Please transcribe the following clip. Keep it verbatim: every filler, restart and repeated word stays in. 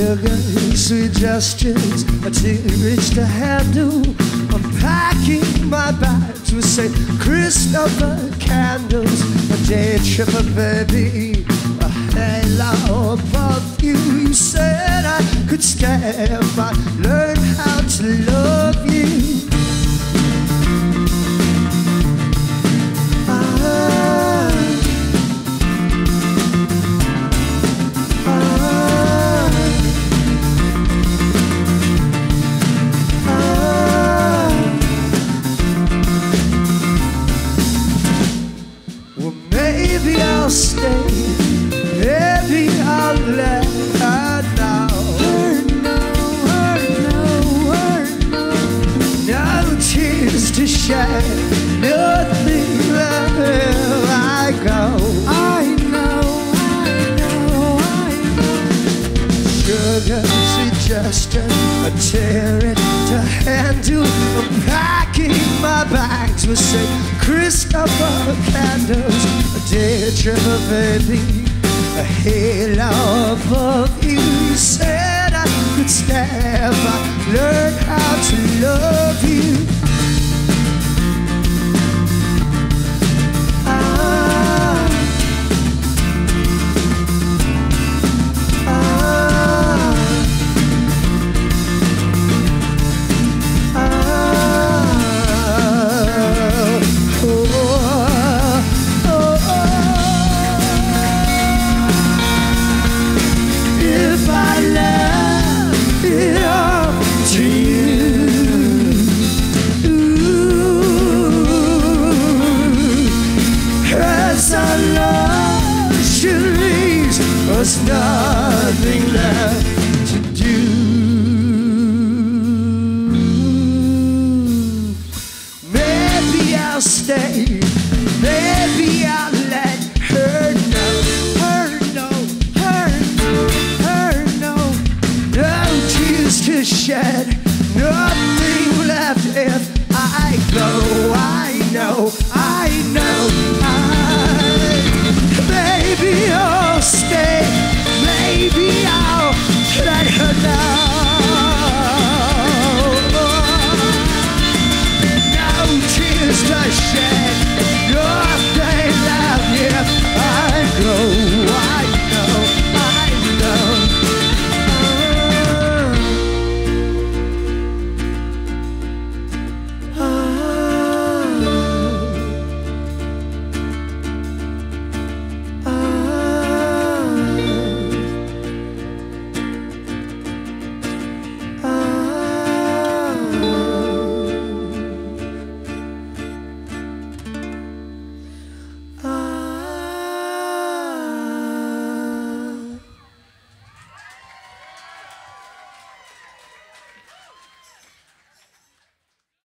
Sugar, sweet gestures are too rich to handle. Unpacking my bags with Saint Christopher candles. A day tripper, baby, a halo above you. You said I could stay if I learned how to love you. Stay, maybe I'll let her know. Her know, her know, her know. No tears to shed, nothing wherever I go. I know, I know, I know. Sugar suggestion, a tearing to handle. I'm packing my bags with Saint Christopher candles. Day tripper, baby, a halo above you. You said I could stay if I learned how to love you. Ah, ah, ah, oh, oh. There's nothing left to do. Maybe I'll stay, maybe I'll let her know, her know, her know, her know. No tears to shed, nothing left if I go. I know. I